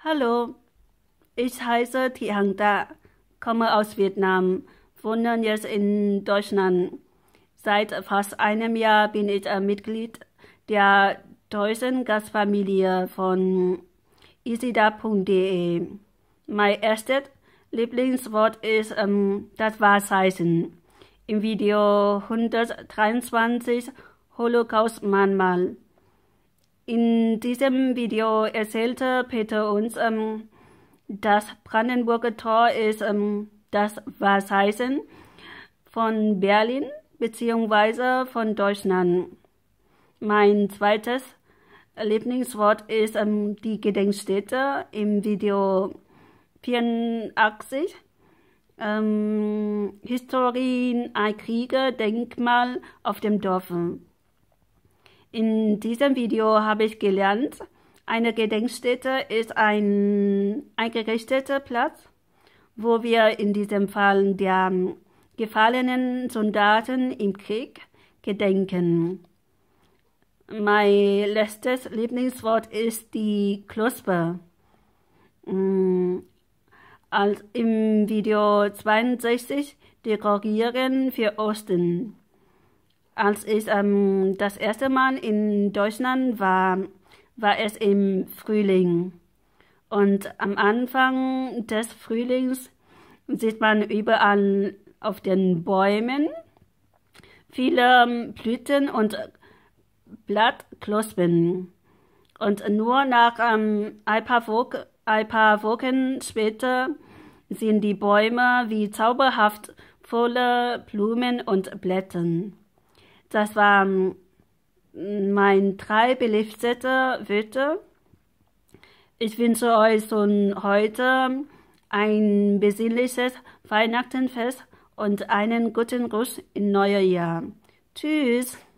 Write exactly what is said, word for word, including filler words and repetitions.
Hallo, ich heiße Thị Hằng Tạ, komme aus Vietnam, wohne jetzt in Deutschland. Seit fast einem Jahr bin ich ein Mitglied der deutschen Gastfamilie von isida punkt de. Mein erstes Lieblingswort ist ähm, das Wahrzeichen. Im Video hundertdreiundzwanzig Holocaust-Mahnmal. In diesem Video erzählte Peter uns, ähm, das Brandenburger Tor ist ähm, das Wahrzeichen von Berlin bzw. von Deutschland. Mein zweites Lieblingswort ist ähm, die Gedenkstätte im Video vierundachtzig. Ähm, Historien, ein Kriegerdenkmal auf dem Dorf. In diesem Video habe ich gelernt, eine Gedenkstätte ist ein eingerichteter Platz, wo wir in diesem Fall der gefallenen Soldaten im Krieg gedenken. Mein letztes Lieblingswort ist die Knospe. Als im Video zweiundsechzig Dekorieren für Osten. Als ich ähm, das erste Mal in Deutschland war, war es im Frühling. Und am Anfang des Frühlings sieht man überall auf den Bäumen viele Blüten und Blattknospen. Und nur nach ähm, ein, paar Wochen, ein paar Wochen später sind die Bäume wie zauberhaft voller Blumen und Blättern. Das waren meine drei beliebtesten Wörter. Ich wünsche euch schon heute ein besinnliches Weihnachtenfest und einen guten Rutsch im neuen Jahr. Tschüss!